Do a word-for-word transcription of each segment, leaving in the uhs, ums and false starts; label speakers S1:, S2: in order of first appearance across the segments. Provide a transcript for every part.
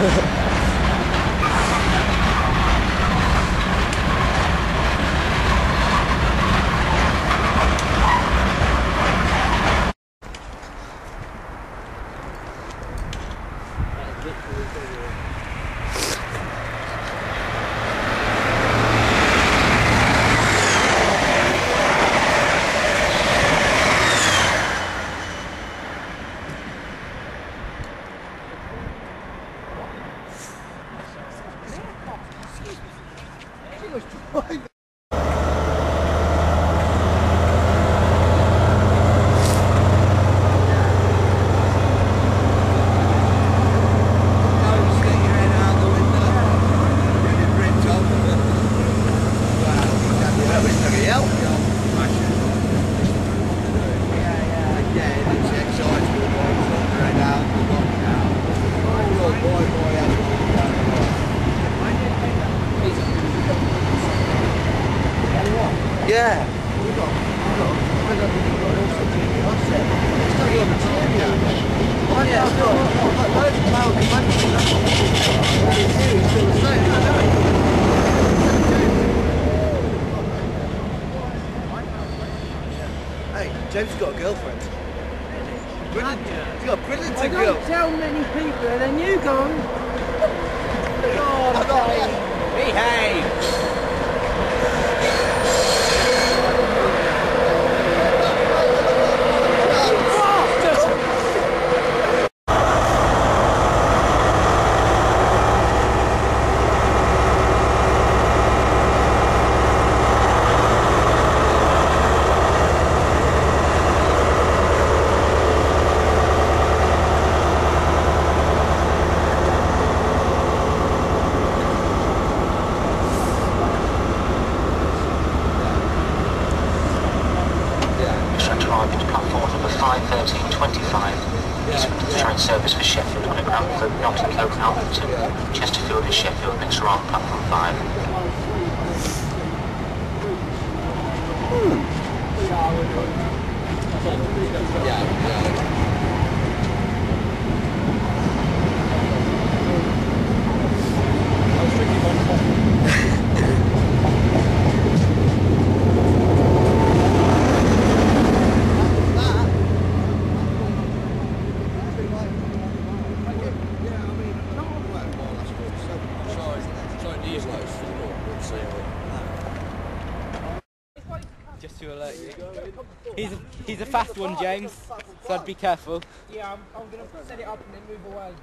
S1: Yeah. Hey, James has got a girlfriend. Brilliant. He's got a brilliant girl.
S2: I don't tell many people, and then you go. Oh, behave.
S3: five thirteen twenty-five is the train service for Sheffield Underground for Notting Hill to Chesterfield and Sheffield next are on platform five.
S1: Yeah, yeah.
S4: Just to alert you. He's a, he's a fast one, James, so I'd be careful.
S2: Yeah, I'm, I'm going to set it up and then move away.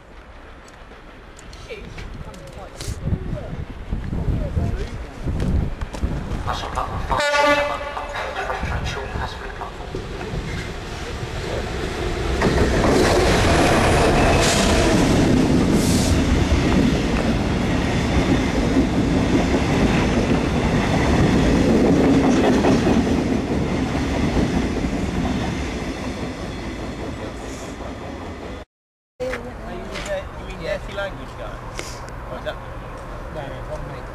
S3: That's on platform five. Train short has free platform.
S4: Language guy? Or is that? No, no, one mate.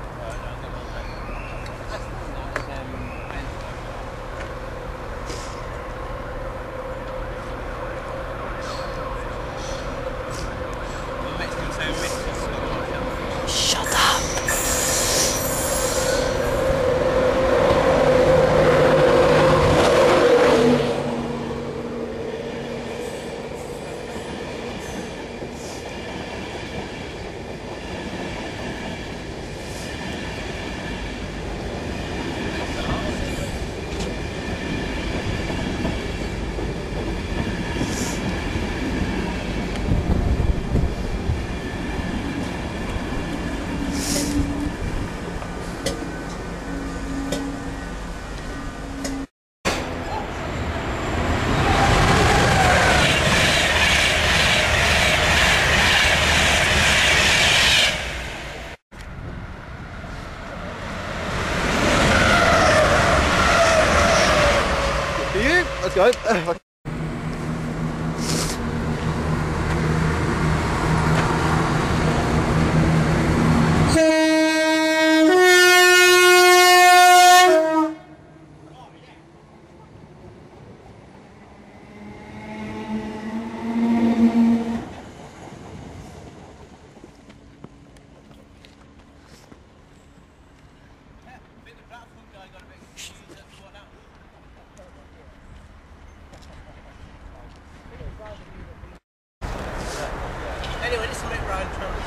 S3: Shut up!
S1: Let's go. try and